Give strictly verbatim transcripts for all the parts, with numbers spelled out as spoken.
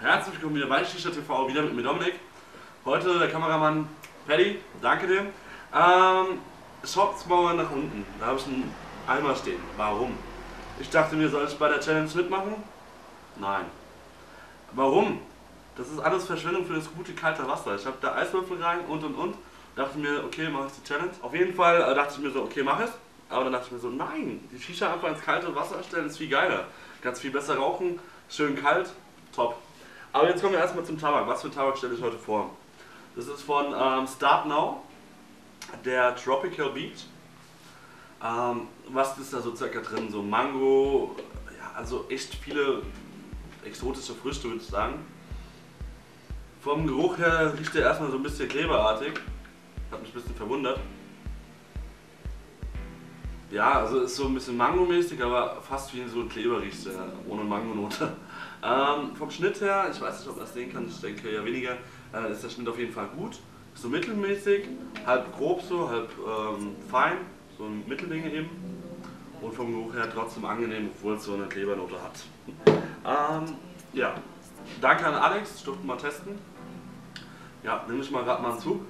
Herzlich willkommen wieder bei Shisha T V, wieder mit mir Dominik. Heute der Kameramann Paddy, danke dir. Ähm, schaut's mal nach unten, da habe ich einen Eimer stehen. Warum? Ich dachte mir, soll ich bei der Challenge mitmachen? Nein. Warum? Das ist alles Verschwendung für das gute kalte Wasser. Ich habe da Eiswürfel rein und und und. Dachte mir, okay, mache ich die Challenge. Auf jeden Fall äh, dachte ich mir so, okay, mach es. Aber dann dachte ich mir so, nein, die Shisha einfach ins kalte Wasser stellen ist viel geiler. Ganz viel besser rauchen, schön kalt, top. Aber jetzt kommen wir erstmal zum Tabak. Was für einen Tabak stelle ich heute vor? Das ist von ähm, Start Now, der Tropical Beach. Ähm, was ist da so circa drin? So Mango, ja, also echt viele exotische Früchte, würde ich sagen. Vom Geruch her riecht der erstmal so ein bisschen kleberartig. Hat mich ein bisschen verwundert. Ja, also ist so ein bisschen Mango-mäßig, aber fast wie so ein Kleber riecht der, ohne Mangonote. Ähm, vom Schnitt her, ich weiß nicht, ob man das sehen kann, ich denke ja weniger, äh, ist der Schnitt auf jeden Fall gut. Ist so mittelmäßig, halb grob so, halb ähm, fein, so ein Mittelding eben. Und vom Geruch her trotzdem angenehm, obwohl es so eine Klebernote hat. Ähm, ja, danke an Alex, ich durfte mal testen. Ja, nehme ich mal gerade mal einen Zug.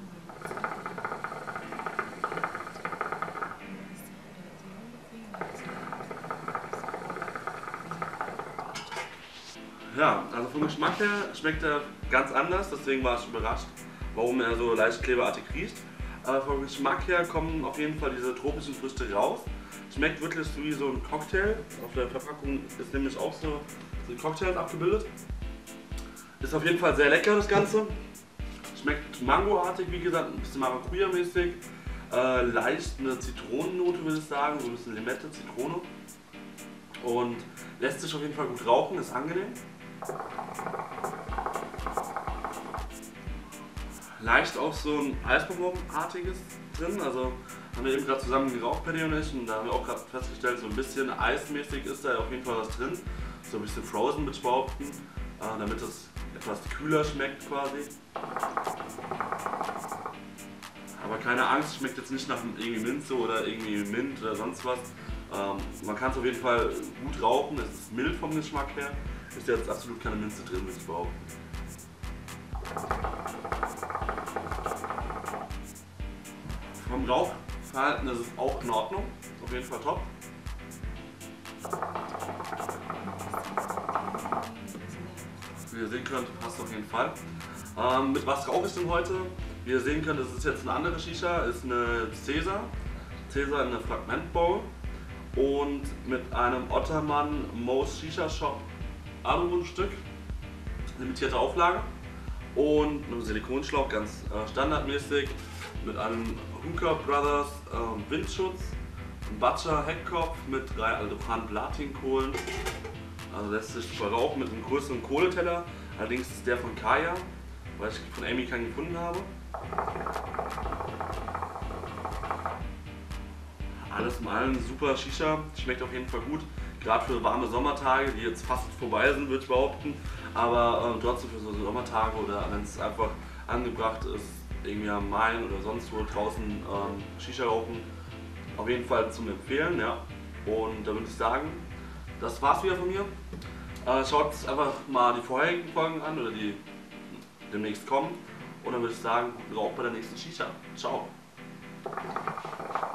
Ja, also vom Geschmack her schmeckt er ganz anders, deswegen war ich überrascht, warum er so leicht kleberartig riecht. Aber vom Geschmack her kommen auf jeden Fall diese tropischen Früchte raus. Schmeckt wirklich wie so ein Cocktail. Auf der Verpackung ist nämlich auch so, so Cocktails abgebildet. Ist auf jeden Fall sehr lecker das Ganze. Schmeckt mangoartig, wie gesagt, ein bisschen Maracuja-mäßig. Äh, leicht eine Zitronennote, würde ich sagen, so ein bisschen Limette, Zitrone. Und lässt sich auf jeden Fall gut rauchen, ist angenehm. Leicht auch so ein Eisbonbon-artiges drin, also haben wir eben gerade zusammen geraucht, Paddy und ich, und da haben wir auch gerade festgestellt, so ein bisschen eismäßig ist da auf jeden Fall was drin. So ein bisschen Frozen, würde ich behaupten, äh, damit es etwas kühler schmeckt quasi. Aber keine Angst, schmeckt jetzt nicht nach irgendwie Minze oder irgendwie Mint oder sonst was. Ähm, man kann es auf jeden Fall gut rauchen, es ist mild vom Geschmack her. Ist jetzt absolut keine Minze drin, würde ich behaupten. Vom Rauchverhalten ist es auch in Ordnung, auf jeden Fall top. Wie ihr sehen könnt, passt auf jeden Fall. Ähm, mit was rauche ich denn heute? Wie ihr sehen könnt, das ist jetzt eine andere Shisha, ist eine Caesar. Caesar in einer Fragment Bowl. Und mit einem Ottermann Most Shisha Shop Aluminumstück, limitierte Auflage, und einem Silikonschlauch, ganz äh, standardmäßig, mit einem Hooker Brothers äh, Windschutz, einem Butcher Heckkopf mit drei Aldohan Platinkohlen, also lässt sich super rauchen, mit einem größeren Kohleteller, allerdings ist der von Kaya, weil ich von Amy keinen gefunden habe. Alles in allem super Shisha, schmeckt auf jeden Fall gut, gerade für warme Sommertage, die jetzt fast vorbei sind, würde ich behaupten, aber äh, trotzdem für so Sommertage oder wenn es einfach angebracht ist, irgendwie am Main oder sonst wo draußen ähm, Shisha rauchen, auf jeden Fall zum Empfehlen, ja. Und da würde ich sagen, das war's wieder von mir. Äh, schaut einfach mal die vorherigen Folgen an oder die demnächst kommen und dann würde ich sagen, guten Rauch bei der nächsten Shisha. Ciao.